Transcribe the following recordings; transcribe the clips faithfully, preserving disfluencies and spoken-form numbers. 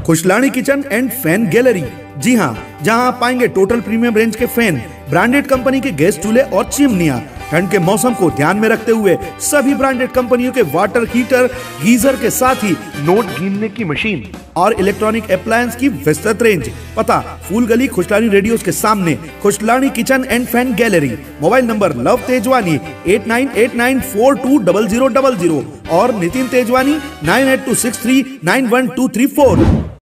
Khushlani kitchen and fan gallery. जी हाँ, जहाँ आप पाएंगे टोटल प्रीमियम रेंज के फैन, ब्रांडेड कंपनी के गैस चूल्हे और चिमनियाँ। ठंड के मौसम को ध्यान में रखते हुए सभी ब्रांडेड कंपनियों के वाटर हीटर, गीजर के साथ ही नोट गिनने की मशीन और इलेक्ट्रॉनिक अप्लायंस की विस्तृत रेंज। पता फूल गली खुशलानी रेडियोस के सामने, Khushlani kitchen and fan gallery. Mobile number Lav Tejwani eight nine eight nine four two double zero double zero और Nitin Tejwani nine eight two six three nine one two three four.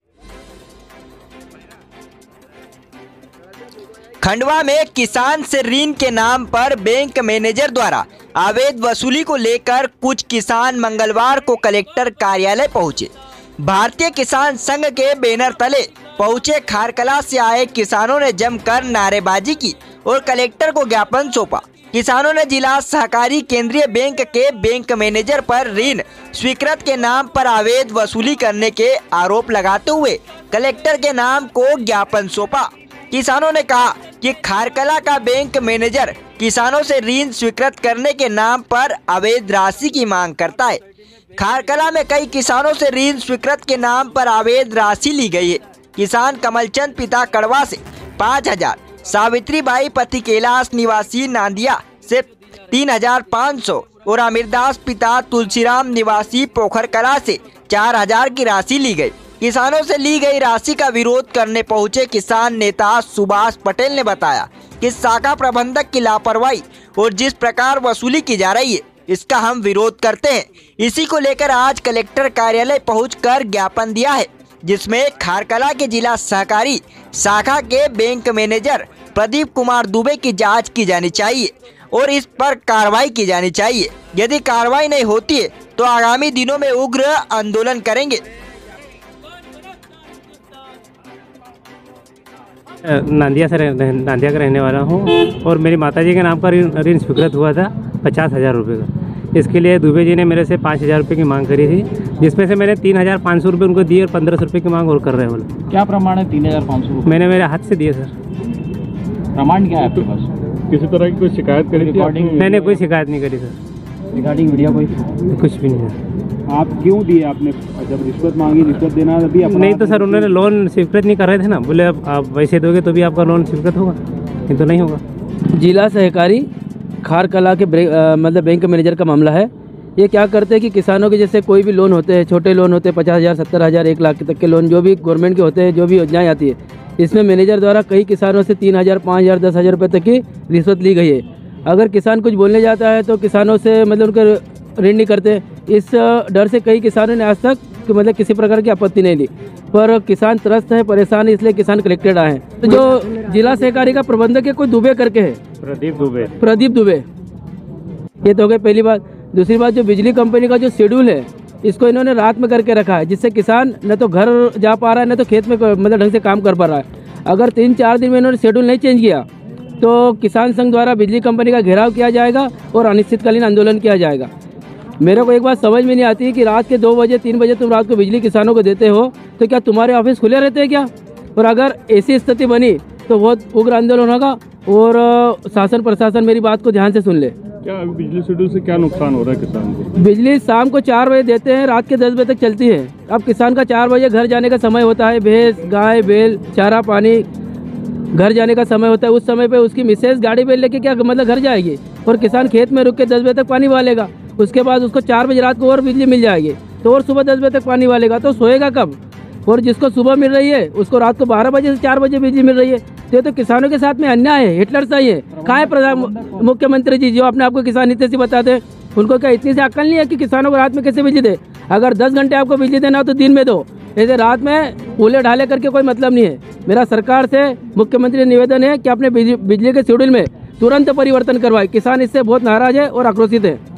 Khandwa में किसान से ऋण के नाम पर बैंक मैनेजर द्वारा अवैध वसूली को लेकर कुछ किसान मंगलवार को कलेक्टर कार्यालय पहुंचे। भारतीय किसान संघ के बैनर तले पहुंचे खारकला से आए किसानों ने जमकर नारेबाजी की और कलेक्टर को ज्ञापन सौंपा। किसानों ने जिला सहकारी केंद्रीय बैंक के बैंक मैनेजर पर ऋण स्वीकृत के नाम पर अवैध वसूली करने के आरोप लगाते हुए कलेक्टर के नाम को ज्ञापन सौंपा। किसानों ने कहा कि खारकला का बैंक मैनेजर किसानों से ऋण स्वीकृत करने के नाम पर अवैध राशि की मांग करता है। खारकला में कई किसानों से ऋण स्वीकृत के नाम पर अवैध राशि ली गई है। किसान कमलचंद पिता कड़वा से पाँच हजार, सावित्री बाई पति कैलाश निवासी नांदिया से तीन हजार पाँच सौ और अमीरदास पिता तुलसीराम निवासी पोखरकला से चार हजार की राशि ली गई। किसानों से ली गई राशि का विरोध करने पहुंचे किसान नेता सुभाष पटेल ने बताया कि शाखा प्रबंधक की लापरवाही और जिस प्रकार वसूली की जा रही है इसका हम विरोध करते हैं। इसी को लेकर आज कलेक्टर कार्यालय पहुंचकर ज्ञापन दिया है, जिसमें खारकला के जिला सहकारी शाखा के बैंक मैनेजर प्रदीप कुमार दुबे की जाँच की जानी चाहिए और इस पर कार्रवाई की जानी चाहिए। यदि कार्रवाई नहीं होती है तो आगामी दिनों में उग्र आंदोलन करेंगे। नांदिया से नांदिया का रहने वाला हूँ और मेरी माताजी के नाम पर ऋण स्वीकृत हुआ था पचास हज़ार रुपये का। इसके लिए दुबे जी ने मेरे से पाँच हज़ार रुपये की मांग करी थी, जिसमें से मैंने तीन हज़ार पाँच सौ रुपये उनको दिए और पंद्रह सौ रुपये की मांग और कर रहे हैं वो। क्या प्रमाण है तीन हज़ार पाँच सौ? मैंने मेरे हाथ से दिए सर। प्रमाण क्या है आपके पास? किसी तरह की कोई शिकायत करी थी? मैंने कोई शिकायत नहीं करी सर। रिगार्डिंग मीडिया कोई कुछ भी नहीं है। आप क्यों दिए? आपने जब रिश्वत मांगी, रिश्वत देना अभी अपना नहीं तो सर उन्होंने लोन स्वीकृत नहीं कर रहे थे ना, बोले अब आप वैसे दोगे तो भी आपका लोन स्वीकृत होगा, नहीं तो नहीं होगा। जिला सहकारी खारकला के आ, मतलब बैंक मैनेजर का मामला है। ये क्या करते हैं कि किसानों के जैसे कोई भी लोन होते हैं, छोटे लोन होते हैं, पचास हज़ार सत्तर हज़ार एक लाख तक के लोन जो भी गवर्नमेंट के होते हैं, जो भी योजनाएँ आती है, इसमें मैनेजर द्वारा कई किसानों से तीन हज़ार पाँच हज़ार दस हज़ार रुपये तक की रिश्वत ली गई है। अगर किसान कुछ बोलने जाता है तो किसानों से मतलब उनके ऋण नहीं करते। इस डर से कई किसानों ने आज तक मतलब किसी प्रकार की आपत्ति नहीं ली, पर किसान त्रस्त है, परेशान है, इसलिए किसान कलेक्टेड आए हैं। तो जो जिला सहकारी का प्रबंधक है कोई दुबे करके है, प्रदीप दुबे प्रदीप दुबे ये तो हो गई पहली बात। दूसरी बात, जो बिजली कंपनी का जो शेड्यूल है इसको इन्होंने रात में करके रखा है, जिससे किसान न तो घर जा पा रहा है न तो खेत में मतलब ढंग से काम कर पा रहा है। अगर तीन चार दिन में इन्होंने शेड्यूल नहीं चेंज किया तो किसान संघ द्वारा बिजली कंपनी का घेराव किया जाएगा और अनिश्चितकालीन आंदोलन किया जाएगा। मेरे को एक बात समझ में नहीं आती कि रात के दो बजे तीन बजे तुम रात को बिजली किसानों को देते हो तो क्या तुम्हारे ऑफिस खुले रहते हैं क्या? और अगर ऐसी स्थिति बनी तो बहुत उग्र आंदोलन होगा और शासन प्रशासन मेरी बात को ध्यान से सुन ले। क्या बिजली शेड्यूल से क्या नुकसान हो रहा है किसान को? बिजली शाम को चार बजे देते हैं, रात के दस बजे तक चलती है। अब किसान का चार बजे घर जाने का समय होता है, भैंस गाय बैल चारा पानी घर जाने का समय होता है। उस समय पे उसकी मिसेज गाड़ी पे लेके क्या मतलब घर जाएगी और किसान खेत में रुक के दस बजे तक पानी वालेगा। उसके बाद उसको चार बजे रात को और बिजली मिल जाएगी तो और सुबह दस बजे तक पानी वालेगा, तो सोएगा कब? और जिसको सुबह मिल रही है उसको रात को बारह बजे से चार बजे बिजली मिल रही है। तो ये तो किसानों के साथ में अन्याय है, हिटलर सही है। कहाँ है प्रधान मुख्यमंत्री जी जो अपने आपको किसान हितैषी बताते हैं? उनको क्या इतनी सी अक्ल नहीं है कि किसानों को रात में कैसे बिजली दे? अगर दस घंटे आपको बिजली देना हो तो दिन में दो, ऐसे रात में उले ढाले करके कोई मतलब नहीं है। मेरा सरकार से मुख्यमंत्री से निवेदन है कि अपने बिजली के शेड्यूल में तुरंत परिवर्तन करवाए। किसान इससे बहुत नाराज है और आक्रोशित है।